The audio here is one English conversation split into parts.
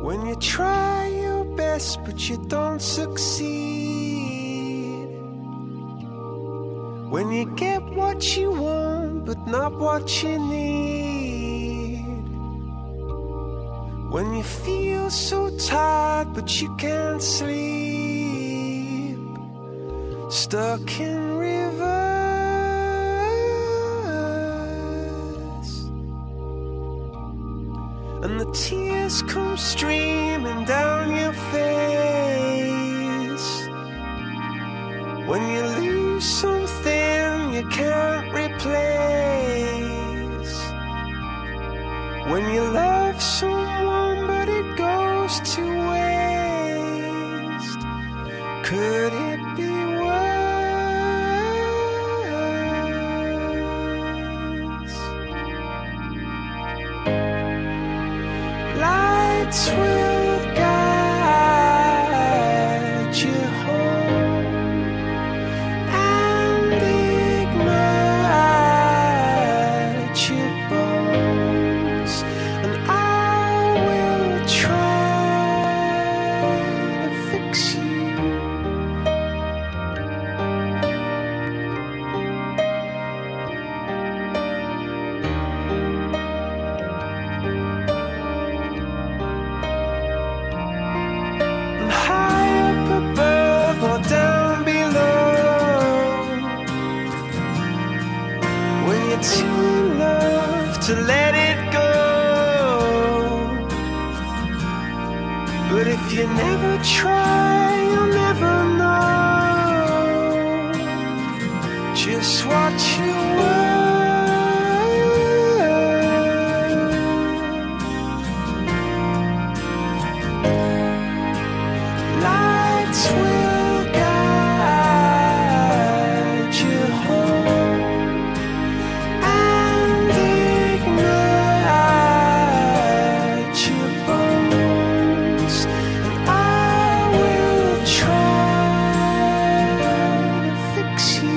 When you try your best but you don't succeed. When you get what you want but not what you need. When you feel so tired but you can't sleep. Stuck in rivers, and the tears come streaming down your face. When you lose something you can't replace. When you love someone but it goes to waste. Could it be worse? Lights will guide you home and ignite your bones, and I will try to fix you. And high up above or down below, when you're too in love to let it go. But if you never try, you'll never know just what you were. Lights will guide you home and ignite your bones, and I will try to fix you.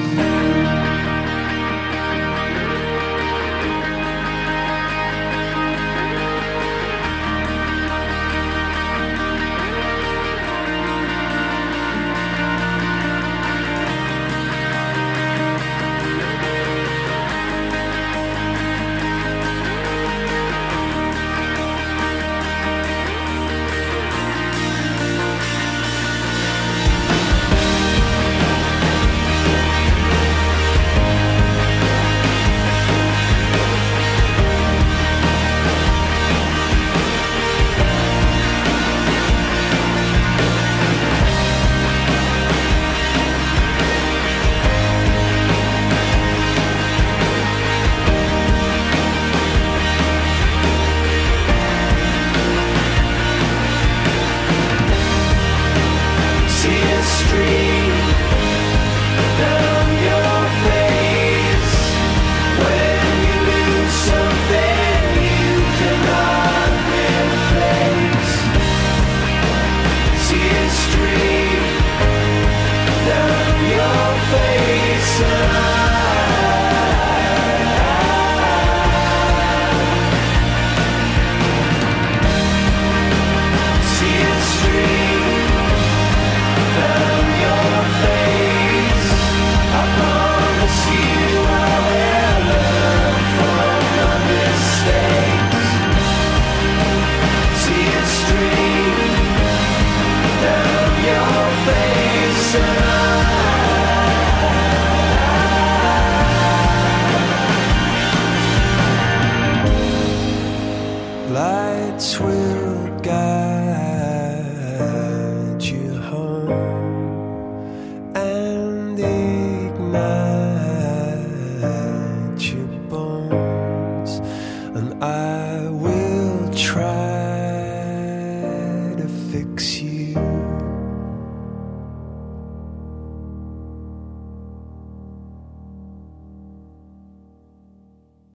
Tears stream down your face when you lose something you cannot replace. Tears stream down your face, and tears stream down your face. I promise you I will learn from your mistakes. Tears stream down your face, and lights will guide you home and ignite your bones, and I will try